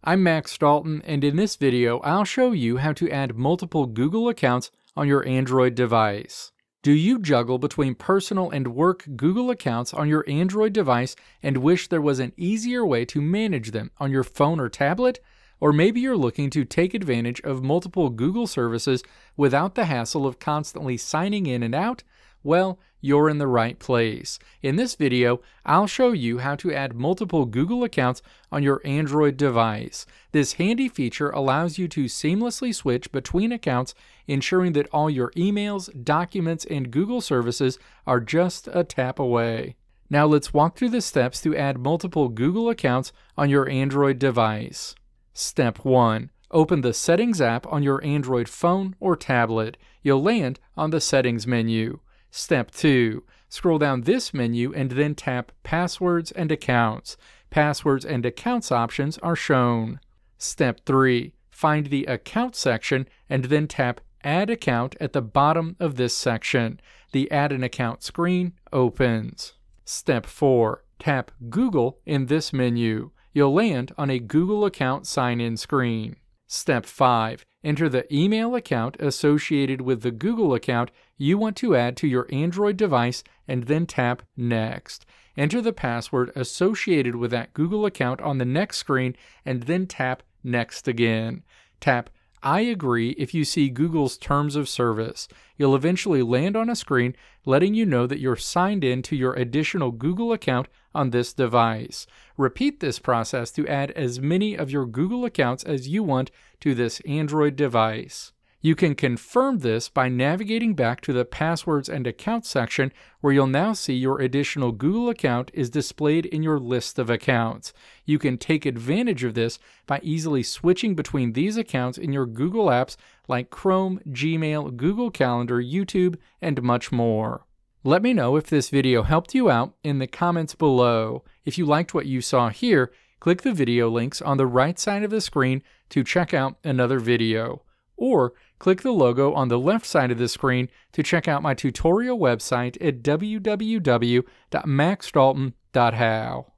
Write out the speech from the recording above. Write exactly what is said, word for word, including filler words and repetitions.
I'm Max Dalton, and in this video, I'll show you how to add multiple Google accounts on your Android device. Do you juggle between personal and work Google accounts on your Android device and wish there was an easier way to manage them on your phone or tablet? Or maybe you're looking to take advantage of multiple Google services without the hassle of constantly signing in and out? Well, you're in the right place. In this video, I'll show you how to add multiple Google accounts on your Android device. This handy feature allows you to seamlessly switch between accounts, ensuring that all your emails, documents, and Google services are just a tap away. Now let's walk through the steps to add multiple Google accounts on your Android device. Step one. Open the Settings app on your Android phone or tablet. You'll land on the Settings menu. Step two. Scroll down this menu and then tap Passwords and Accounts. Passwords and Accounts options are shown. Step three. Find the Account section and then tap Add Account at the bottom of this section. The Add an Account screen opens. Step four. Tap Google in this menu. You'll land on a Google account sign-in screen. Step five. Enter the email account associated with the Google account you want to add to your Android device and then tap Next. Enter the password associated with that Google account on the next screen and then tap Next again. Tap I agree if you see Google's terms of service. You'll eventually land on a screen letting you know that you're signed in to your additional Google account on this device. Repeat this process to add as many of your Google accounts as you want to this Android device. You can confirm this by navigating back to the Passwords and Accounts section, where you'll now see your additional Google account is displayed in your list of accounts. You can take advantage of this by easily switching between these accounts in your Google apps like Chrome, Gmail, Google Calendar, YouTube, and much more. Let me know if this video helped you out in the comments below. If you liked what you saw here, click the video links on the right side of the screen to check out another video. Or click the logo on the left side of the screen to check out my tutorial website at w w w dot max dalton dot how.